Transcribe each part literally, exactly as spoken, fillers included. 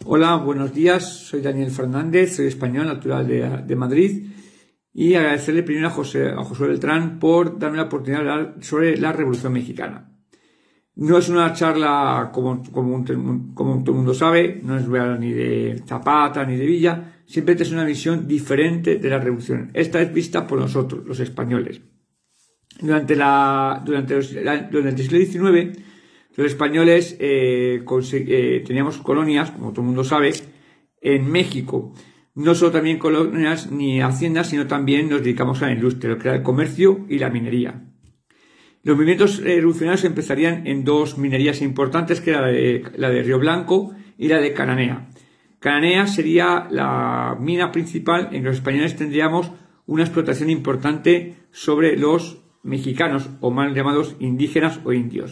Hola, buenos días. Soy Daniel Fernández, soy español, natural de, de Madrid, y agradecerle primero a José, a Josué Beltrán por darme la oportunidad de hablar sobre la Revolución Mexicana. No es una charla como, como, como todo el mundo sabe, no es ni de Zapata ni de Villa, simplemente es una visión diferente de la Revolución. Esta es vista por nosotros, los españoles. Durante, la, durante, los, la, durante el siglo diecinueve, los españoles eh, eh, teníamos colonias, como todo el mundo sabe, en México. No solo también colonias ni haciendas, sino también nos dedicamos a la industria, lo que era el comercio y la minería. Los movimientos revolucionarios empezarían en dos minerías importantes, que era la de, la de Río Blanco y la de Cananea. Cananea sería la mina principal en que los españoles tendríamos una explotación importante sobre los mexicanos, o mal llamados indígenas o indios.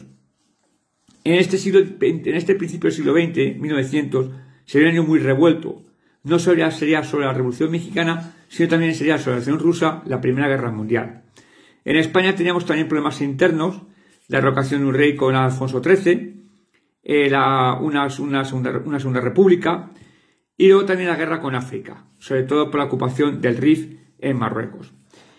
En este, siglo, en este principio del siglo veinte, mil novecientos, sería un año muy revuelto. No solo sería sobre la Revolución Mexicana, sino también sería sobre la Revolución Rusa, la Primera Guerra Mundial. En España teníamos también problemas internos, la derrocación de un rey con Alfonso trece, eh, la, una, una, segunda, una segunda república, y luego también la guerra con África, sobre todo por la ocupación del Rif en Marruecos.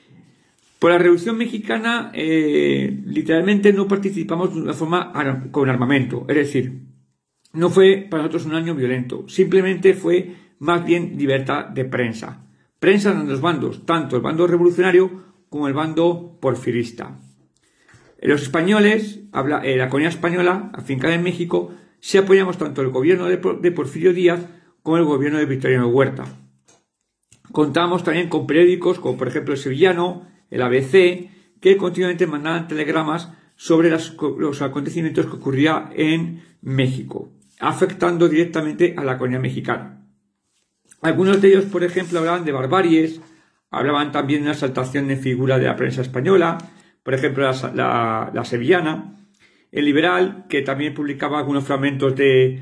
Por la Revolución Mexicana, eh, literalmente no participamos de una forma con armamento, es decir, no fue para nosotros un año violento, simplemente fue más bien libertad de prensa. Prensa en los bandos, tanto el bando revolucionario como el bando porfirista. Los españoles, eh, la colonia española, afincada en México, se apoyamos tanto el gobierno de, de Porfirio Díaz como el gobierno de Victoriano Huerta. Contábamos también con periódicos como por ejemplo el Sevillano, el A B C, que continuamente mandaban telegramas sobre las, los acontecimientos que ocurrían en México, afectando directamente a la colonia mexicana. Algunos de ellos, por ejemplo, hablaban de barbaries, hablaban también de una exaltación en figura de la prensa española, por ejemplo, la, la, la Sevillana, el Liberal, que también publicaba algunos fragmentos de,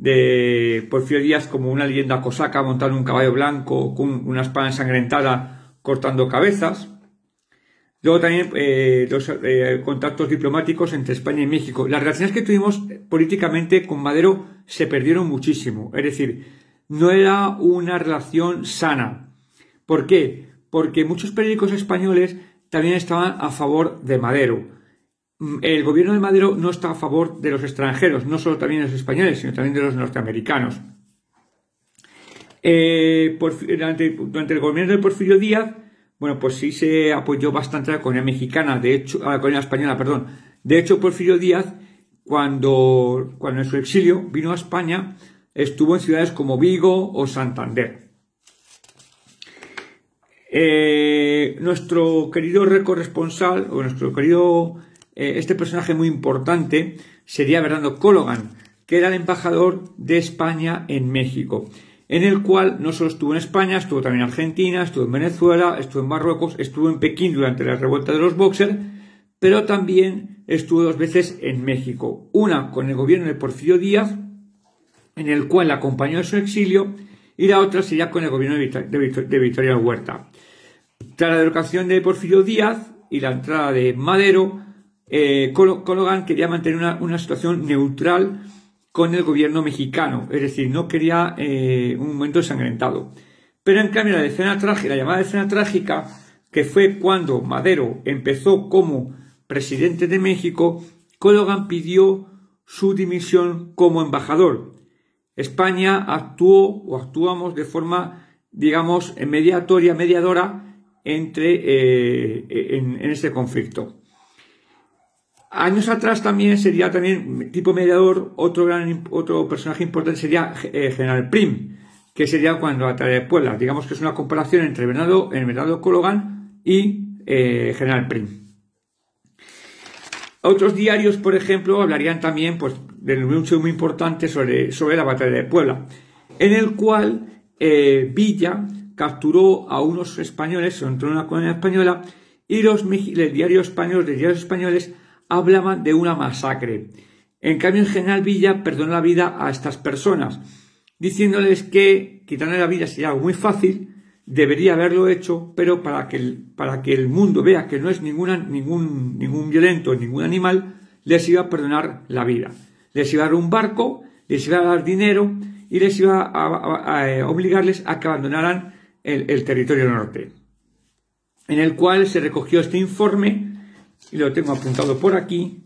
de Porfirio Díaz como una leyenda cosaca montando un caballo blanco con una espada ensangrentada cortando cabezas. Luego también eh, los eh, contactos diplomáticos entre España y México. Las relaciones que tuvimos políticamente con Madero se perdieron muchísimo. Es decir, no era una relación sana. ¿Por qué? Porque muchos periódicos españoles también estaban a favor de Madero. El gobierno de Madero no está a favor de los extranjeros, no solo también de los españoles, sino también de los norteamericanos. Eh, por, durante, durante el gobierno de Porfirio Díaz, bueno, pues sí se apoyó bastante a la colonia mexicana, de hecho, a la colonia española, perdón. De hecho, Porfirio Díaz, cuando, cuando en su exilio vino a España, estuvo en ciudades como Vigo o Santander. Eh, nuestro querido corresponsal, o nuestro querido, eh, este personaje muy importante, sería Bernardo Cologán, que era el embajador de España en México, en el cual no solo estuvo en España, estuvo también en Argentina, estuvo en Venezuela, estuvo en Marruecos, estuvo en Pekín durante la revuelta de los Bóxer, pero también estuvo dos veces en México, una con el gobierno de Porfirio Díaz, en el cual la acompañó en su exilio, y la otra sería con el gobierno de Victoriano Huerta. Tras la derrocación de Porfirio Díaz y la entrada de Madero, eh, Cologán quería mantener una, una situación neutral con el gobierno mexicano, es decir, no quería eh, un momento ensangrentado. Pero en cambio la escena trágica, la llamada escena trágica, que fue cuando Madero empezó como presidente de México, Cologán pidió su dimisión como embajador. España actuó o actuamos de forma, digamos, mediatoria, mediadora entre eh, en, en este conflicto. Años atrás también sería también tipo mediador, otro gran otro personaje importante sería eh, General Prim, que sería cuando la batalla de Puebla. Digamos que es una comparación entre Bernardo, el Bernardo Cologán y eh, General Prim. Otros diarios, por ejemplo, hablarían también pues, de un hecho muy importante sobre, sobre la batalla de Puebla, en el cual eh, Villa capturó a unos españoles, entró en una colonia española, y los el diario español, los diarios españoles hablaban de una masacre. En cambio, el general Villa perdonó la vida a estas personas, diciéndoles que quitarle la vida sería algo muy fácil, debería haberlo hecho, pero para que el, para que el mundo vea que no es ninguna, ningún, ningún violento, ningún animal, les iba a perdonar la vida. Les iba a dar un barco, les iba a dar dinero y les iba a, a, a obligarles a que abandonaran el, el territorio norte, en el cual se recogió este informe, y lo tengo apuntado por aquí,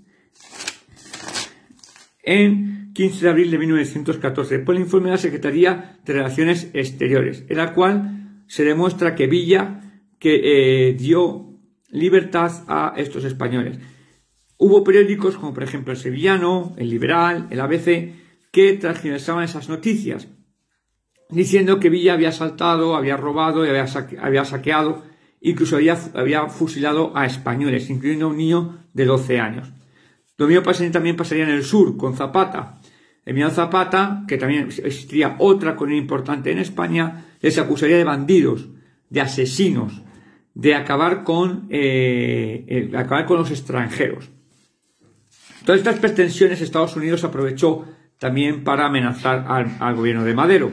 en quince de abril de mil novecientos catorce, por el informe de la Secretaría de Relaciones Exteriores, en el cual se demuestra que Villa que eh, dio libertad a estos españoles. Hubo periódicos como por ejemplo El Sevillano, El Liberal, el A B C, que transgiversaban esas noticias, diciendo que Villa había asaltado, había robado y había, saque, había saqueado, incluso había, había fusilado a españoles, incluyendo a un niño de doce años. Lo mismo también pasaría en el sur, con Zapata. Emiliano Zapata, que también existiría otra colonia importante en España, les acusaría de bandidos, de asesinos, de acabar con, eh, eh, acabar con los extranjeros. Todas estas pretensiones Estados Unidos aprovechó también para amenazar al, al gobierno de Madero.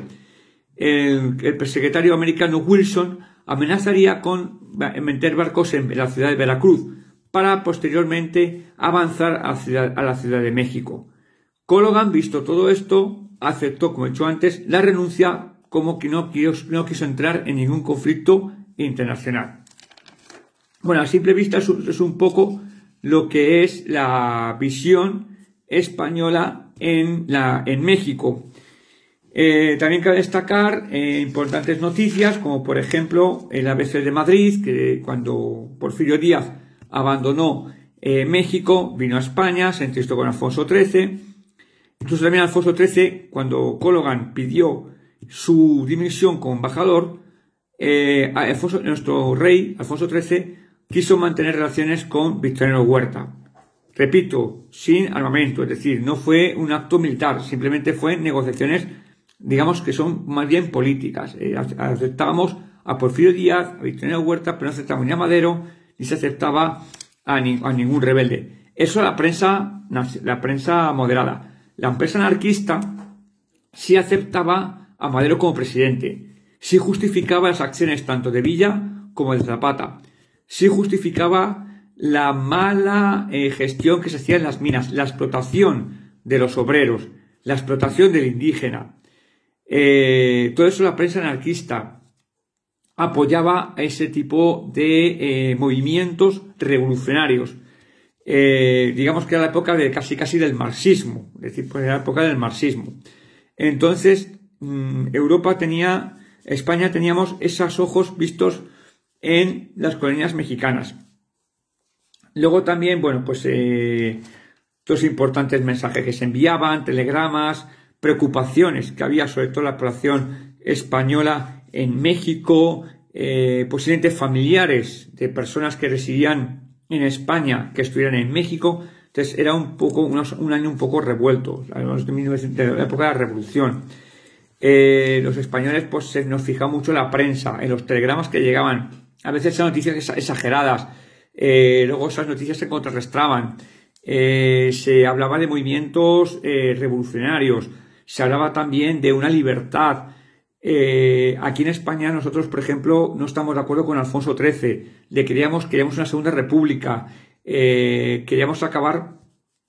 El, el secretario americano Wilson amenazaría con meter barcos en la ciudad de Veracruz para posteriormente avanzar a la ciudad, a la ciudad de México. Collogan, visto todo esto, aceptó, como he dicho antes, la renuncia, como que no quiso, no quiso entrar en ningún conflicto internacional. Bueno, a simple vista es un, es un poco lo que es la visión española en, la, en México. Eh, también cabe destacar eh, importantes noticias, como por ejemplo el A B C de Madrid, que cuando Porfirio Díaz abandonó eh, México, vino a España, se entrevistó con Alfonso trece. Incluso también Alfonso trece, cuando Collogan pidió su dimisión como embajador, eh, Alfonso, nuestro rey, Alfonso trece, quiso mantener relaciones con Victoriano Huerta. Repito, sin armamento, es decir, no fue un acto militar, simplemente fue negociaciones, digamos que son más bien políticas. Eh, aceptábamos a Porfirio Díaz, a Victoriano Huerta, pero no aceptábamos ni a Madero, ni se aceptaba a, ni, a ningún rebelde. Eso la prensa, la prensa moderada. La prensa anarquista sí aceptaba a Madero como presidente, sí justificaba las acciones tanto de Villa como de Zapata, sí justificaba la mala eh, gestión que se hacía en las minas, la explotación de los obreros, la explotación del indígena. Eh, todo eso la prensa anarquista apoyaba a ese tipo de eh, movimientos revolucionarios. Eh, digamos que era la época de casi casi del marxismo, es decir, pues era la época del marxismo. Entonces, mmm, Europa tenía, España teníamos esos ojos vistos en las colonias mexicanas. Luego también, bueno, pues eh, todos importantes mensajes que se enviaban, telegramas, preocupaciones que había sobre todo la población española en México, eh, posiblemente familiares de personas que residían en España que estuvieran en México. Entonces era un poco unos, un año un poco revuelto, de mil novecientos, de la época de la Revolución. Eh, los españoles pues se nos fijaba mucho en la prensa, en los telegramas que llegaban, a veces eran noticias exageradas, eh, luego esas noticias se contrarrestaban, eh, se hablaba de movimientos eh, revolucionarios, se hablaba también de una libertad. Eh, aquí en España nosotros, por ejemplo, no estamos de acuerdo con Alfonso trece, le queríamos, queríamos una segunda república, eh, queríamos acabar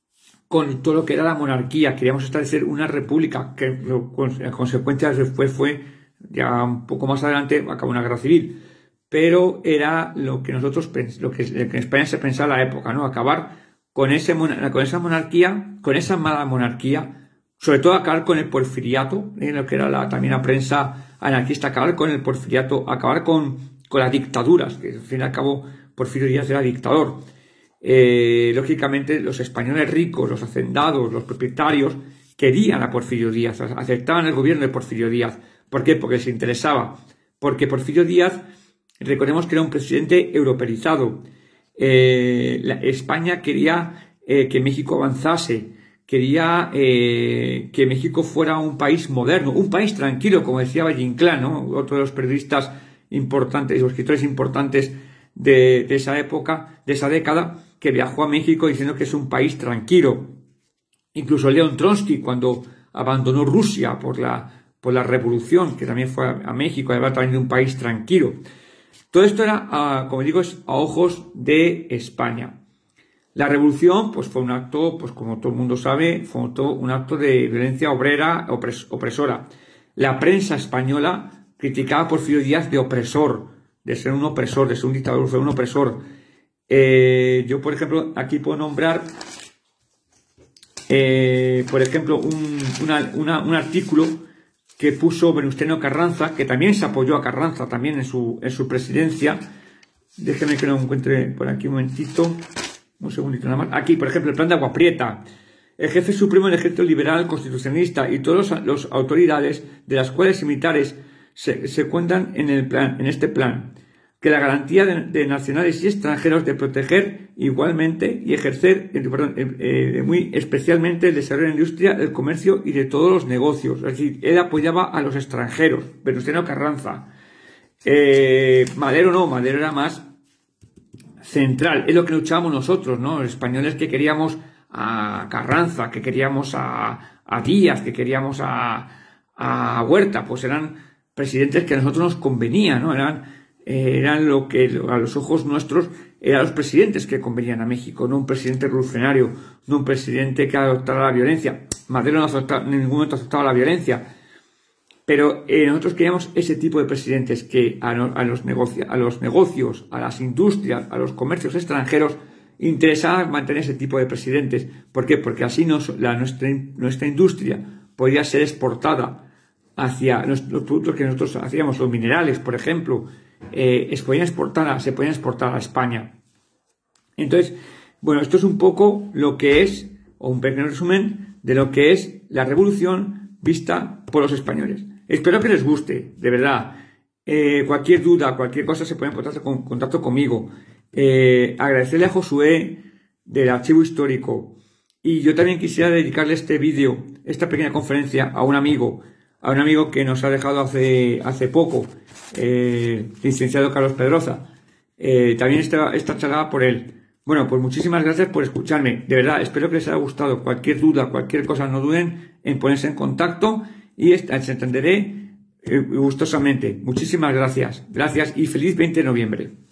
con todo lo que era la monarquía, queríamos establecer una república, que lo, en consecuencia después fue, ya un poco más adelante, acabó una guerra civil, pero era lo que nosotros, lo que, lo que en España se pensaba en la época, ¿no? Acabar con, ese, con esa monarquía, con esa mala monarquía, sobre todo acabar con el porfiriato, en lo que era la, también la prensa anarquista, acabar con el porfiriato, acabar con, con las dictaduras, que al fin y al cabo Porfirio Díaz era dictador. Eh, lógicamente los españoles ricos, los hacendados, los propietarios querían a Porfirio Díaz, aceptaban el gobierno de Porfirio Díaz. ¿Por qué? Porque les interesaba. Porque Porfirio Díaz, recordemos que era un presidente europeizado. Eh, la, España quería eh, que México avanzase, quería eh, que México fuera un país moderno, un país tranquilo, como decía Valle Inclán, ¿no? Otro de los periodistas importantes, los escritores importantes de, de esa época, de esa década, que viajó a México diciendo que es un país tranquilo. Incluso León Trotsky, cuando abandonó Rusia por la, por la revolución, que también fue a, a México, había también de un país tranquilo. Todo esto era, a, como digo, es a ojos de España. La revolución, pues fue un acto, pues como todo el mundo sabe, fue un acto de violencia obrera opres opresora. La prensa española criticaba a Porfirio Díaz de opresor, de ser un opresor, de ser un dictador, de ser un opresor. Eh, yo, por ejemplo, aquí puedo nombrar, eh, por ejemplo, un, una, una, un artículo que puso Venustiano Carranza, que también se apoyó a Carranza también en su, en su presidencia. Déjenme que lo encuentre por aquí un momentito. Un segundito nada más. Aquí, por ejemplo, el plan de Agua Prieta. El jefe supremo del ejército liberal constitucionalista y todas las autoridades, de las cuales militares se, se cuentan en, el plan, en este plan, que la garantía de, de nacionales y extranjeros de proteger igualmente y ejercer, eh, perdón, eh, muy especialmente el desarrollo de la industria, el comercio y de todos los negocios. Es decir, él apoyaba a los extranjeros. Venustiano Carranza. Eh, Madero no, Madero era más central, es lo que luchábamos nosotros, ¿no? Los españoles que queríamos a Carranza, que queríamos a, a Díaz, que queríamos a, a Huerta, pues eran presidentes que a nosotros nos convenía, ¿no? Eran, eh, eran lo que a los ojos nuestros eran los presidentes que convenían a México, no un presidente revolucionario, no un presidente que adoptara la violencia. Madero no aceptaba, en ningún momento aceptaba la violencia. Pero eh, nosotros queríamos ese tipo de presidentes que a, no, a, los a los negocios, a las industrias, a los comercios extranjeros interesaba mantener ese tipo de presidentes. ¿Por qué? Porque así nos, la, nuestra, nuestra industria podía ser exportada hacia los, los productos que nosotros hacíamos, los minerales, por ejemplo, eh, se podían exportar, se podían exportar a España. Entonces, bueno, esto es un poco lo que es, o un pequeño resumen de lo que es la revolución vista por los españoles. Espero que les guste, de verdad. Eh, cualquier duda, cualquier cosa se pueden poner en contacto conmigo. Eh, agradecerle a Josué del Archivo Histórico. Y yo también quisiera dedicarle este vídeo, esta pequeña conferencia, a un amigo, a un amigo que nos ha dejado hace, hace poco, eh, licenciado Carlos Pedroza. Eh, también esta, esta charla por él. Bueno, pues muchísimas gracias por escucharme. De verdad, espero que les haya gustado. Cualquier duda, cualquier cosa, no duden en ponerse en contacto y les atenderé gustosamente. Muchísimas gracias. Gracias y feliz veinte de noviembre.